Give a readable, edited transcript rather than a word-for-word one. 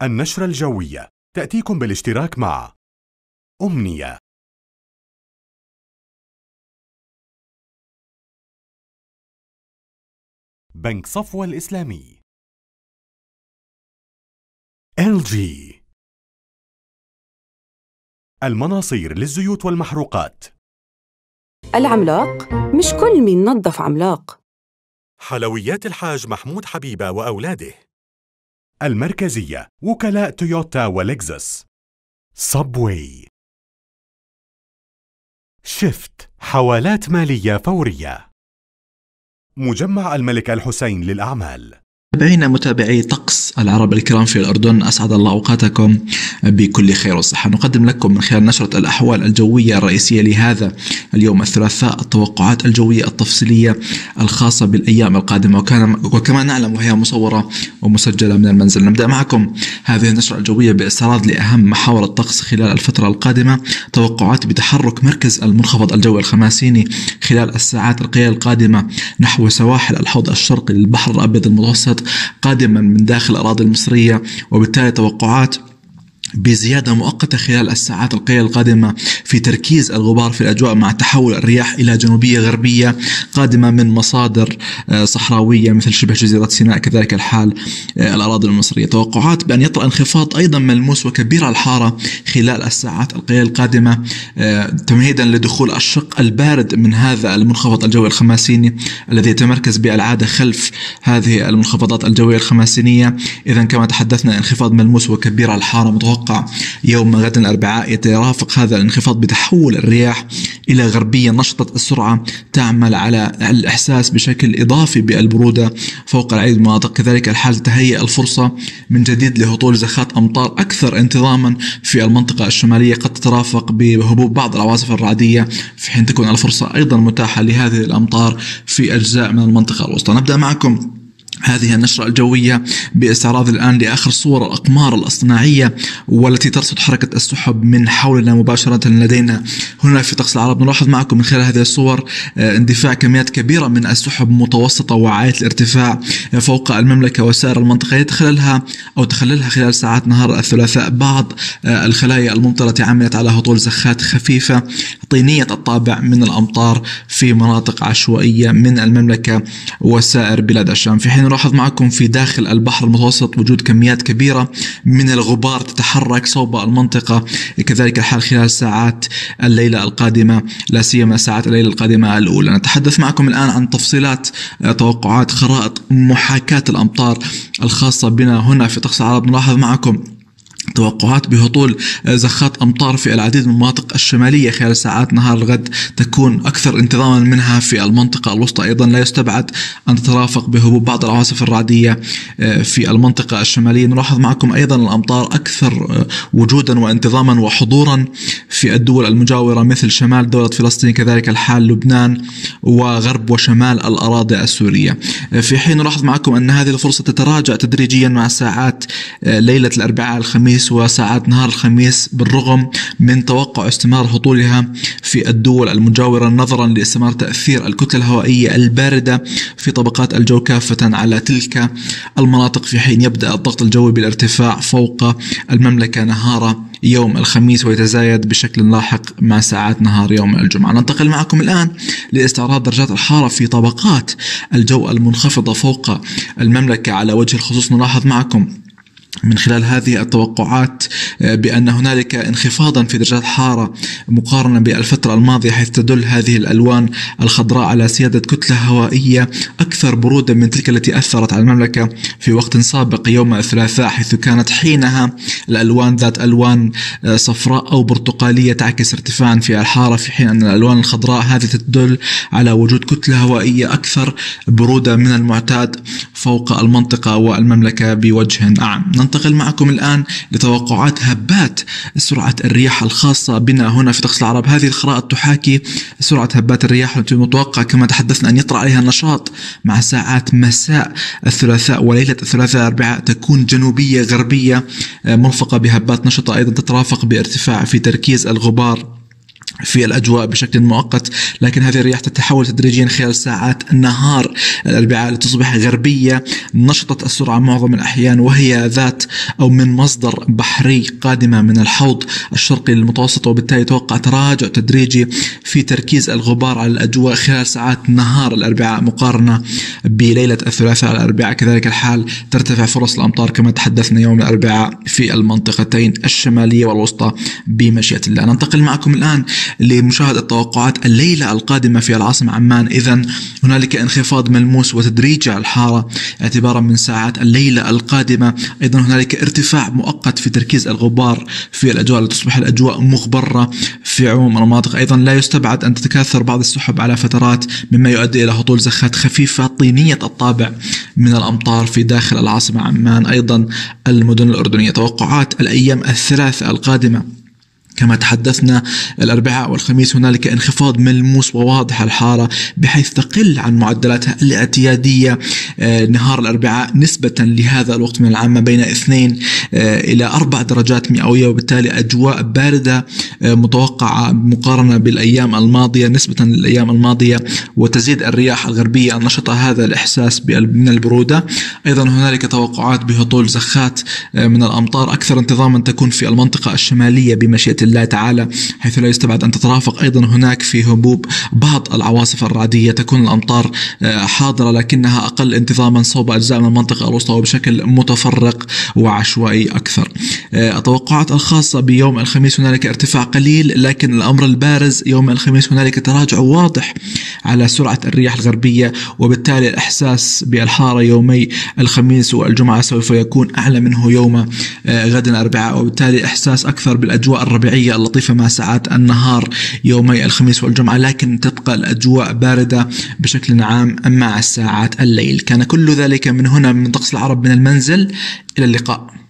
النشرة الجوية تأتيكم بالاشتراك مع أمنية، بنك صفوة الإسلامي، LG، المناصير للزيوت والمحروقات، العملاق مش كل مين نظف عملاق، حلويات الحاج محمود حبيبة وأولاده، المركزية وكلاء تويوتا ولكزس، صبوي، شفت حوالات مالية فورية، مجمع الملك الحسين للأعمال. متابعي طقس العرب الكرام في الأردن، أسعد الله أوقاتكم بكل خير وصحة. نقدم لكم من خلال نشرة الأحوال الجوية الرئيسية لهذا اليوم الثلاثاء التوقعات الجوية التفصيلية الخاصة بالأيام القادمة، وكما نعلم وهي مصورة ومسجلة من المنزل. نبدأ معكم هذه النشرة الجوية باستعراض لأهم محاور الطقس خلال الفترة القادمة. توقعات بتحرك مركز المنخفض الجوي الخماسيني خلال الساعات القليلة القادمة نحو سواحل الحوض الشرقي للبحر الأبيض المتوسط قادما من داخل الأراضي المصرية، وبالتالي توقعات بزيادة مؤقتة خلال الساعات القليلة القادمة في تركيز الغبار في الأجواء مع تحول الرياح إلى جنوبية غربية قادمة من مصادر صحراوية مثل شبه جزيرة سيناء، كذلك الحال الأراضي المصرية. توقعات بأن يطرأ انخفاض أيضا ملموس وكبير الحارة خلال الساعات القليلة القادمة تمهيدا لدخول الشق البارد من هذا المنخفض الجوي الخماسيني الذي يتمركز بالعادة خلف هذه المنخفضات الجوية الخماسينية. إذا كما تحدثنا انخفاض ملموس وكبير الحارة متوقع يوم غد الأربعاء يترافق هذا الانخفاض بتحول الرياح إلى غربية نشطة السرعة تعمل على الإحساس بشكل إضافي بالبرودة فوق العديد من المناطق. كذلك الحال تهيئ الفرصة من جديد لهطول زخات أمطار أكثر انتظاما في المنطقة الشمالية قد تترافق بهبوب بعض العواصف الرعدية، في حين تكون الفرصة أيضا متاحة لهذه الأمطار في أجزاء من المنطقة الوسطى. نبدأ معكم هذه النشرة الجوية باستعراض الآن لآخر صور الأقمار الاصطناعية والتي ترصد حركة السحب من حولنا مباشرة لدينا هنا في طقس العرب. نلاحظ معكم من خلال هذه الصور اندفاع كميات كبيرة من السحب متوسطة وعالية الارتفاع فوق المملكة وسائر المنطقة، تخللها خلال ساعات نهار الثلاثاء بعض الخلايا الممطرة عملت على هطول زخات خفيفة طينية الطابع من الأمطار في مناطق عشوائية من المملكة وسائر بلاد الشام، في حين نلاحظ معكم في داخل البحر المتوسط وجود كميات كبيرة من الغبار تتحرك صوب المنطقة. كذلك الحال خلال ساعات الليلة القادمة، لا سيما ساعات الليلة القادمة الأولى. نتحدث معكم الآن عن تفصيلات توقعات خرائط محاكاة الأمطار الخاصة بنا هنا في طقس العرب. نلاحظ معكم توقعات بهطول زخات أمطار في العديد من المناطق الشمالية خلال ساعات نهار الغد تكون أكثر انتظاما منها في المنطقة الوسطى. أيضا لا يستبعد أن تترافق بهبوب بعض العواصف الرعدية في المنطقة الشمالية. نلاحظ معكم أيضا الأمطار أكثر وجودا وانتظاما وحضورا في الدول المجاورة مثل شمال دولة فلسطين، كذلك الحال لبنان وغرب وشمال الأراضي السورية، في حين نلاحظ معكم أن هذه الفرصة تتراجع تدريجيا مع ساعات ليلة الأربعاء الخميس وساعات نهار الخميس بالرغم من توقع استمرار هطولها في الدول المجاورة نظرا لاستمرار تأثير الكتلة الهوائية الباردة في طبقات الجو كافة على تلك المناطق، في حين يبدأ الضغط الجوي بالارتفاع فوق المملكة نهار يوم الخميس ويتزايد بشكل لاحق مع ساعات نهار يوم الجمعة. ننتقل معكم الآن لاستعراض درجات الحرارة في طبقات الجو المنخفضة فوق المملكة على وجه الخصوص. نلاحظ معكم من خلال هذه التوقعات بأن هنالك انخفاضا في درجات الحرارة مقارنة بالفترة الماضية، حيث تدل هذه الألوان الخضراء على سيادة كتلة هوائية أكثر برودة من تلك التي أثرت على المملكة في وقت سابق يوم الثلاثاء، حيث كانت حينها الألوان ذات ألوان صفراء أو برتقالية تعكس ارتفاعا في الحرارة، في حين أن الألوان الخضراء هذه تدل على وجود كتلة هوائية أكثر برودة من المعتاد فوق المنطقة والمملكة بوجه أعم. ننتقل معكم الآن لتوقعات هبات سرعة الرياح الخاصة بنا هنا في طقس العرب. هذه الخرائط تحاكي سرعة هبات الرياح التي متوقع كما تحدثنا أن يطرأ عليها النشاط مع ساعات مساء الثلاثاء وليلة الثلاثاء الأربعاء تكون جنوبية غربية مرفقة بهبات نشطة أيضا تترافق بارتفاع في تركيز الغبار في الأجواء بشكل مؤقت، لكن هذه الرياح تتحول تدريجيا خلال ساعات النهار الأربعاء لتصبح غربية نشطة السرعة معظم الأحيان، وهي ذات أو من مصدر بحري قادمة من الحوض الشرقي للمتوسط، وبالتالي يتوقع تراجع تدريجي في تركيز الغبار على الأجواء خلال ساعات نهار الأربعاء مقارنة بليلة الثلاثاء. الأربعاء كذلك الحال ترتفع فرص الأمطار كما تحدثنا يوم الأربعاء في المنطقتين الشمالية والوسطى بمشيئة الله. ننتقل معكم الآن لمشاهدة توقعات الليلة القادمة في العاصمة عمان. إذن هنالك انخفاض ملموس وتدريج الحارة اعتبارا من ساعات الليلة القادمة. أيضا هنالك ارتفاع مؤقت في تركيز الغبار في الأجواء لتصبح الأجواء مغبرة في عموم المناطق. أيضا لا يستبعد أن تتكاثر بعض السحب على فترات مما يؤدي إلى هطول زخات خفيفة طينية الطابع من الأمطار في داخل العاصمة عمان أيضا المدن الأردنية. توقعات الأيام الثلاثة القادمة كما تحدثنا الأربعاء والخميس هنالك انخفاض ملموس وواضح الحارة بحيث تقل عن معدلاتها الاعتيادية نهار الأربعاء نسبة لهذا الوقت من العام بين 2 إلى 4 درجات مئوية، وبالتالي أجواء باردة متوقعة مقارنة بالأيام الماضية نسبة للأيام الماضية، وتزيد الرياح الغربية النشطة هذا الإحساس من البرودة. أيضا هنالك توقعات بهطول زخات من الأمطار أكثر انتظاما تكون في المنطقة الشمالية بمشيئة الله تعالى، حيث لا يستبعد أن تترافق أيضا هناك في هبوب بعض العواصف الرعدية. تكون الأمطار حاضرة لكنها أقل انتظاما صوب أجزاء من المنطقة الوسطى وبشكل متفرق وعشوائي أكثر. التوقعات الخاصة بيوم الخميس هنالك ارتفاع قليل، لكن الأمر البارز يوم الخميس هنالك تراجع واضح على سرعة الرياح الغربية، وبالتالي الإحساس بالحارة يومي الخميس والجمعة سوف يكون أعلى منه يوم غد الأربعاء، وبالتالي إحساس أكثر بالأجواء الربيعية اللطيفة مع ساعات النهار يومي الخميس والجمعة، لكن تبقى الأجواء باردة بشكل عام مع ساعات الليل. كان كل ذلك من هنا من طقس العرب من المنزل، إلى اللقاء.